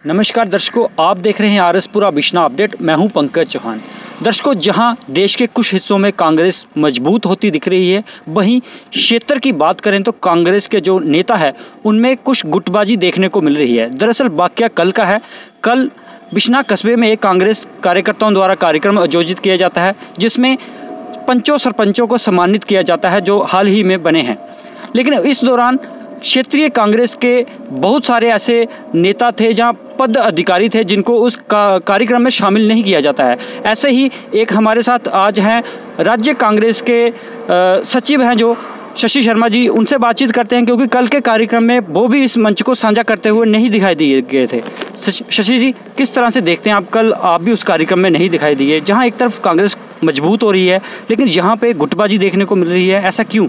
नमस्कार दर्शकों, आप देख रहे हैं आरएसपुरा बिश्ना अपडेट। मैं हूं पंकज चौहान। दर्शकों, जहां देश के कुछ हिस्सों में कांग्रेस मजबूत होती दिख रही है, वहीं क्षेत्र की बात करें तो कांग्रेस के जो नेता है उनमें कुछ गुटबाजी देखने को मिल रही है। दरअसल वाकया कल का है। कल बिश्ना कस्बे में एक कांग्रेस कार्यकर्ताओं द्वारा कार्यक्रम आयोजित किया जाता है, जिसमें पंचों सरपंचों को सम्मानित किया जाता है जो हाल ही में बने हैं। लेकिन इस दौरान क्षेत्रीय कांग्रेस के बहुत सारे ऐसे नेता थे जहां पद अधिकारी थे जिनको उस कार्यक्रम में शामिल नहीं किया जाता है। ऐसे ही एक हमारे साथ आज हैं राज्य कांग्रेस के सचिव हैं जो शशि शर्मा जी। उनसे बातचीत करते हैं क्योंकि कल के कार्यक्रम में वो भी इस मंच को साझा करते हुए नहीं दिखाई दिए गए थे। शशि जी, किस तरह से देखते हैं आप भी उस कार्यक्रम में नहीं दिखाई दिए, जहाँ एक तरफ कांग्रेस मजबूत हो रही है लेकिन यहाँ पे गुटबाजी देखने को मिल रही है, ऐसा क्यों?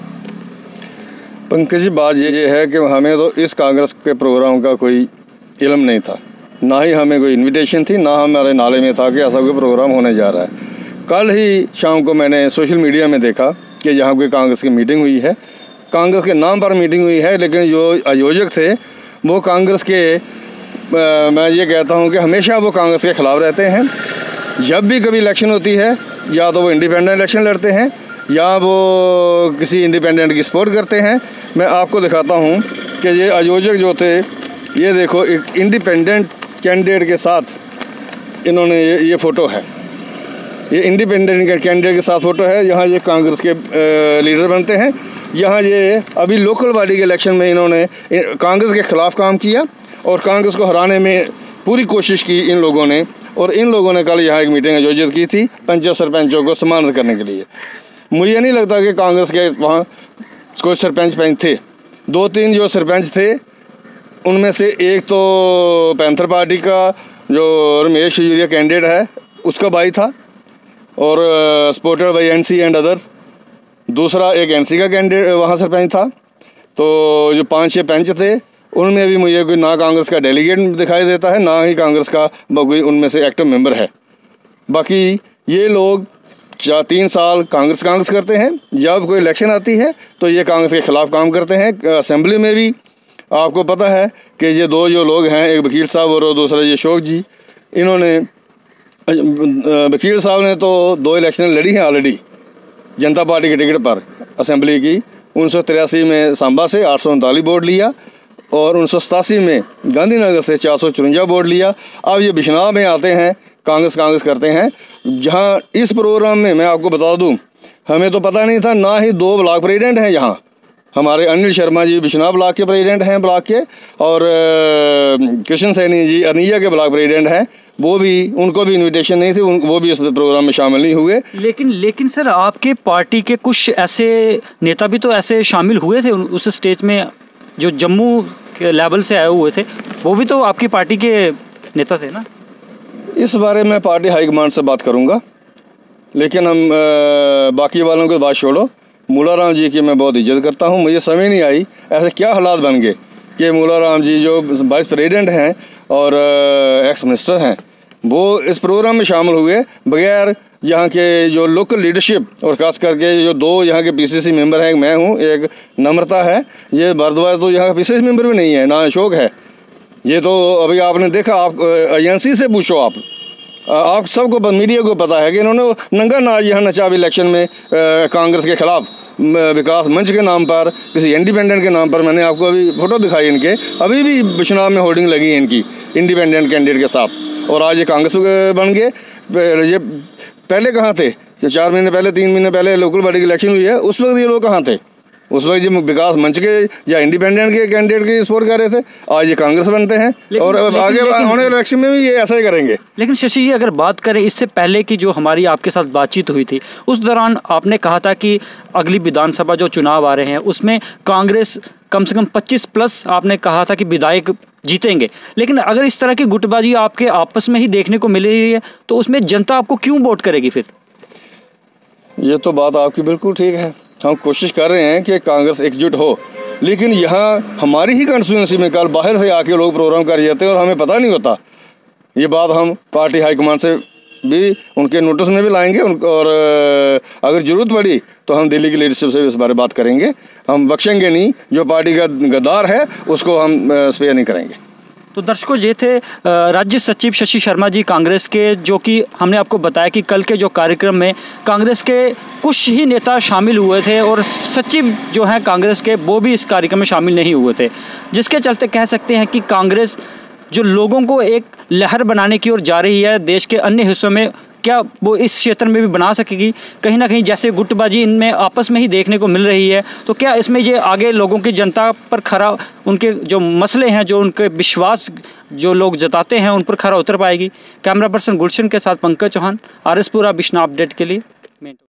पंकज जी, बात ये है कि हमें तो इस कांग्रेस के प्रोग्राम का कोई इल्म नहीं था, ना ही हमें कोई इनविटेशन थी, ना हमारे नाले में था कि ऐसा कोई प्रोग्राम होने जा रहा है। कल ही शाम को मैंने सोशल मीडिया में देखा कि यहाँ कोई कांग्रेस की मीटिंग हुई है। कांग्रेस के नाम पर मीटिंग हुई है, लेकिन जो आयोजक थे वो कांग्रेस के मैं ये कहता हूँ कि हमेशा वो कांग्रेस के ख़िलाफ़ रहते हैं। जब भी कभी इलेक्शन होती है, या तो वो इंडिपेंडेंट इलेक्शन लड़ते हैं या वो किसी इंडिपेंडेंट की सपोर्ट करते हैं। मैं आपको दिखाता हूँ कि ये आयोजक जो थे, ये देखो एक इंडिपेंडेंट कैंडिडेट के साथ इन्होंने ये फ़ोटो है, ये इंडिपेंडेंट कैंडिडेट के साथ फ़ोटो है। यहाँ ये कांग्रेस के लीडर बनते हैं। यहाँ ये अभी लोकल बॉडी के इलेक्शन में इन्होंने कांग्रेस के ख़िलाफ़ काम किया और कांग्रेस को हराने में पूरी कोशिश की इन लोगों ने। और इन लोगों ने कल यहाँ एक मीटिंग आयोजित की थी पंचों सरपंचों को सम्मानित करने के लिए। मुझे नहीं लगता कि कांग्रेस के वहाँ कोई सरपंच थे। 2-3 जो सरपंच थे उनमें से एक तो पैंथर पार्टी का जो रमेश यूरिया कैंडिडेट है उसका भाई था और supported by NC and others. दूसरा एक एनसी का कैंडिडेट वहाँ सरपंच था। तो जो 5-6 पंच थे उनमें भी मुझे कोई ना कांग्रेस का डेलीगेट दिखाई देता है, ना ही कांग्रेस का कोई उनमें से एक्टिव मेंबर है। बाकी ये लोग 3 साल कांग्रेस करते हैं। जब कोई इलेक्शन आती है तो ये कांग्रेस के ख़िलाफ़ काम करते हैं। असेंबली में भी आपको पता है कि ये 2 जो लोग हैं, एक वकील साहब और दूसरा ये अशोक जी, इन्होंने वकील साहब ने तो 2 इलेक्शन लड़ी हैं ऑलरेडी जनता पार्टी के टिकट पर असेंबली की। 1983 में सांबा से 839 वोट लिया और 1987 में गांधीनगर से 454 वोट लिया। अब ये बिश्नाह में आते हैं, कांग्रेस करते हैं। जहां इस प्रोग्राम में मैं आपको बता दूं, हमें तो पता नहीं था, ना ही 2 ब्लॉक प्रेसिडेंट हैं यहाँ। हमारे अनिल शर्मा जी बिश्नाह ब्लॉक के प्रेसिडेंट हैं ब्लॉक के, और कृष्ण सैनी जी अरनिया के ब्लॉक प्रेसिडेंट हैं। वो भी, उनको भी इनविटेशन नहीं थी, वो भी इस प्रोग्राम में शामिल नहीं हुए। लेकिन सर, आपके पार्टी के कुछ ऐसे नेता भी तो ऐसे शामिल हुए थे उस स्टेज में, जो जम्मू के लेवल से आए हुए थे, वो भी तो आपकी पार्टी के नेता थे ना? इस बारे में पार्टी हाईकमान से बात करूंगा, लेकिन हम बाकी वालों की बात छोड़ो। मूलाराम जी की मैं बहुत इज्जत करता हूं। मुझे समझ नहीं आई ऐसे क्या हालात बन गए कि मूलाराम जी जो वाइस प्रेसिडेंट हैं और एक्स मिनिस्टर हैं, वो इस प्रोग्राम में शामिल हुए बगैर यहाँ के जो लोकल लीडरशिप, और ख़ास करके जो 2 यहाँ के पीसीसी मेंबर हैं, एक मैं हूँ, एक नम्रता है। ये भारद्वाज तो यहाँ का पीसीसी मेंबर भी नहीं है, ना अशोक है। ये तो अभी आपने देखा, आप एजेंसी से पूछो, आप सबको, मीडिया को पता है कि इन्होंने नंगा नाच यहाँ नचा इलेक्शन में कांग्रेस के ख़िलाफ़ विकास मंच के नाम पर, किसी इंडिपेंडेंट के नाम पर। मैंने आपको अभी फ़ोटो दिखाई इनके, अभी भी बिश्नाह में होर्डिंग लगी है इनकी इंडिपेंडेंट कैंडिडेट के साथ, और आज ये कांग्रेस बन गए। ये पहले कहाँ थे? 4 महीने पहले, 3 महीने पहले लोकल बॉडी की इलेक्शन हुई है, उस वक्त ये लोग कहाँ थे? उस वक्त ये विकास मंच के या इंडिपेंडेंट के कैंडिडेट की सपोर्ट कर रहे थे। आज ये कांग्रेस बनते हैं और आगे आने इलेक्शन में भी ये ऐसा ही करेंगे। लेकिन शशि जी, अगर बात करें इससे पहले की जो हमारी आपके साथ बातचीत हुई थी, उस दौरान आपने कहा था कि अगली विधानसभा जो चुनाव आ रहे हैं उसमें कांग्रेस कम से कम 25+ आपने कहा था कि विधायक जीतेंगे। लेकिन अगर इस तरह की गुटबाजी आपके आपस में ही देखने को मिल रही है तो उसमें जनता आपको क्यों वोट करेगी फिर? ये तो बात आपकी बिल्कुल ठीक है। हम कोशिश कर रहे हैं कि कांग्रेस एकजुट हो, लेकिन यहाँ हमारी ही कंस्टिट्यूंसी में कल बाहर से आके लोग प्रोग्राम कर जाते हैं और हमें पता नहीं होता। ये बात हम पार्टी हाईकमान से भी, उनके नोटिस में भी लाएंगे, और अगर ज़रूरत पड़ी तो हम दिल्ली की लीडरशिप से भी इस बारे बात करेंगे। हम बख्शेंगे नहीं, जो पार्टी का गद्दार है उसको हम स्पेयर नहीं करेंगे। तो दर्शकों ये थे राज्य सचिव शशि शर्मा जी कांग्रेस के, जो कि हमने आपको बताया कि कल के जो कार्यक्रम में कांग्रेस के कुछ ही नेता शामिल हुए थे और सचिव जो हैं कांग्रेस के वो भी इस कार्यक्रम में शामिल नहीं हुए थे, जिसके चलते कह सकते हैं कि कांग्रेस जो लोगों को एक लहर बनाने की ओर जा रही है देश के अन्य हिस्सों में, क्या वो इस क्षेत्र में भी बना सकेगी? कहीं ना कहीं जैसे गुटबाजी इनमें आपस में ही देखने को मिल रही है, तो क्या इसमें ये आगे लोगों की जनता पर खरा, उनके जो मसले हैं, जो उनके विश्वास जो लोग जताते हैं, उन पर खरा उतर पाएगी? कैमरा पर्सन गुलशन के साथ पंकज चौहान, आरएस पुरा बिश्ना अपडेट के लिए।